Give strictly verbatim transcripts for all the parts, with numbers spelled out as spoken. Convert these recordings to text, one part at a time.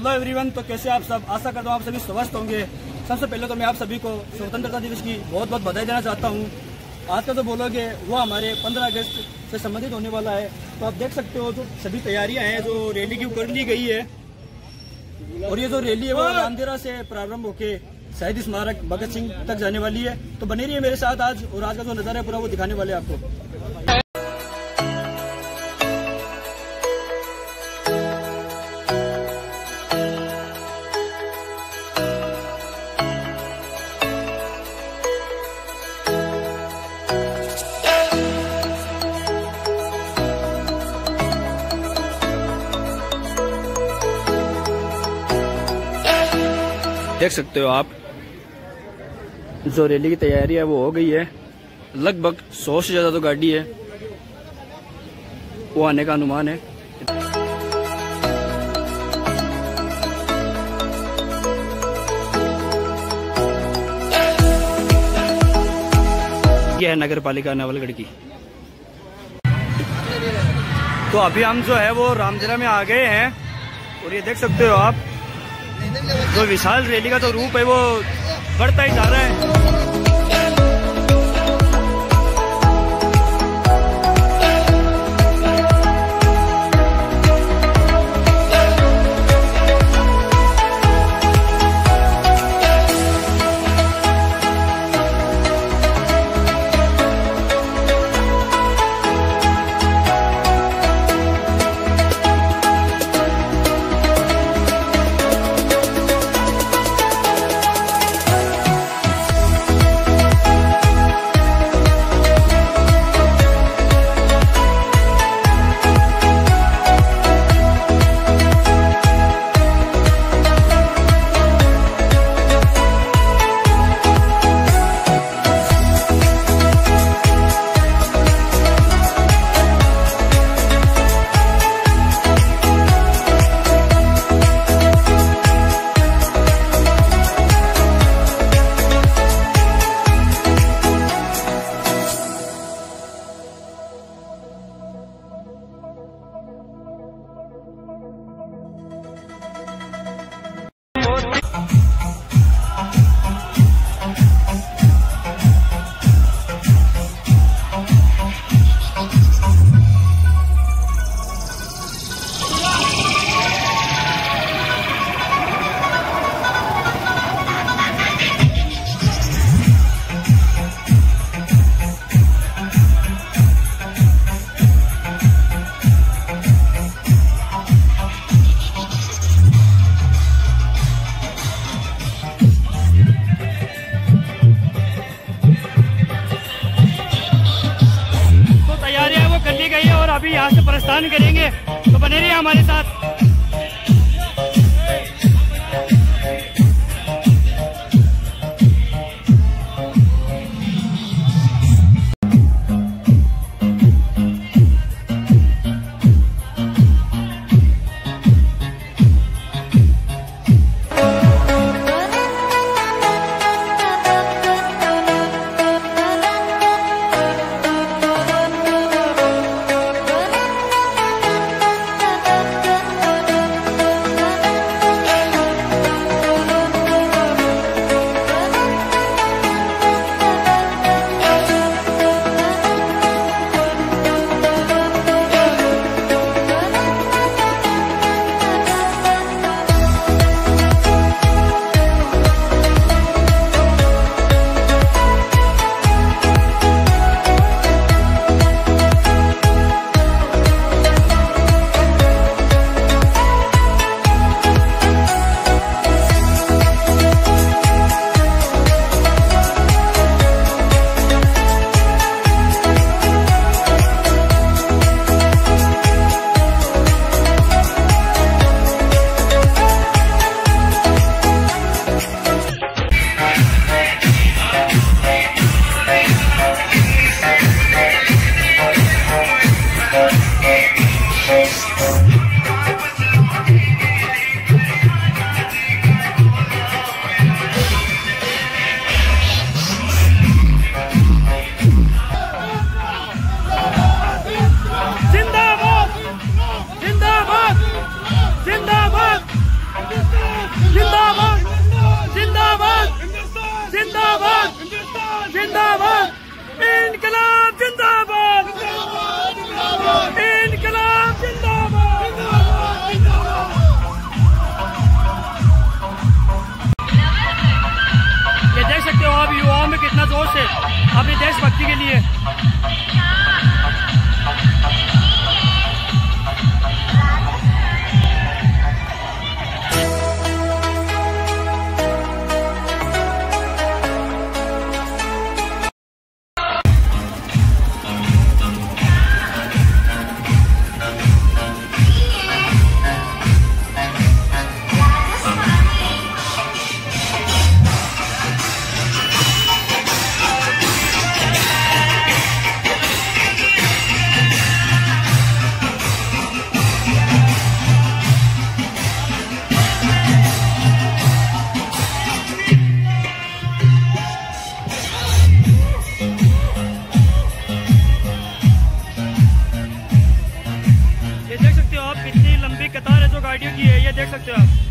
Hello everyone, तो कैसे आप सब? आशा करता हूँ आप सभी स्वस्थ होंगे। सबसे पहले तो मैं आप सभी को स्वतंत्रता दिवस की बहुत बहुत बधाई देना चाहता हूँ। आज का जो बोलोगे वो हमारे पंद्रह अगस्त से संबंधित होने वाला है। तो आप देख सकते हो जो सभी तैयारियां हैं जो रैली की कर ली गई है, और ये जो रैली है वो रामदेवरा से प्रारंभ होके शहीद स्मारक भगत सिंह तक जाने वाली है। तो बने रहिए मेरे साथ आज, और आज का जो नजारा है पूरा वो दिखाने वाले हैं आपको। देख सकते हो आप जो रैली की तैयारी है वो हो गई है। लगभग सौ से ज्यादा तो गाड़ी है, वो आने का अनुमान है। यह है नगर पालिका नवलगढ़ की। तो अभी हम जो है वो रामदेवरा में आ गए हैं, और ये देख सकते हो आप जो विशाल रैली का जो रूप है वो बढ़ता ही जा रहा है। अभी यहाँ से प्रस्थान करेंगे, तो बने रहिए हमारे साथ। कितना जोर से अपनी देशभक्ति के लिए। कितनी लंबी कतार है जो गाड़ियों की है, ये देख सकते हो आप।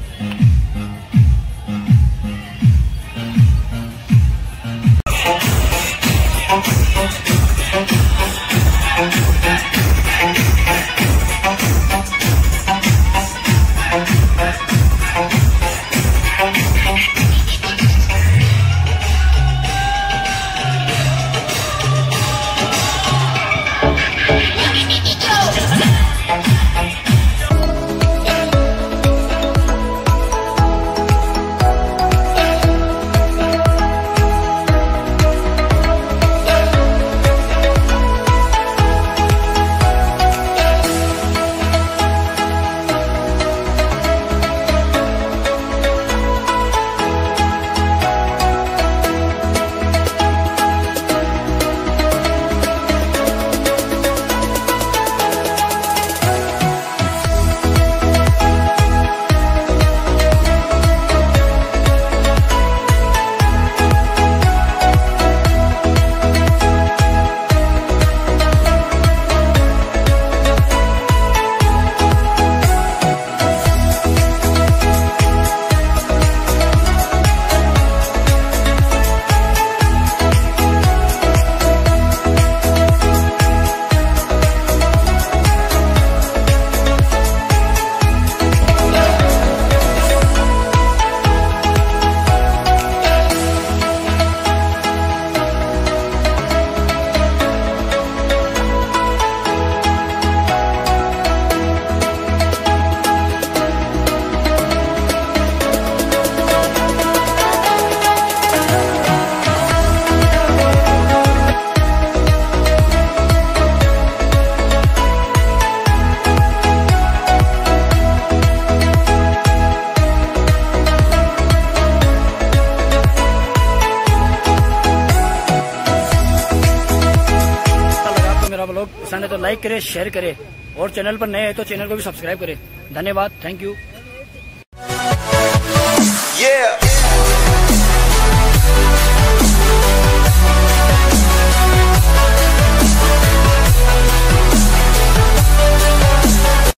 ब्लॉग पसंद है तो लाइक करें, शेयर करें और चैनल पर नए हैं तो चैनल को भी सब्सक्राइब करें। धन्यवाद, थैंक यू। yeah.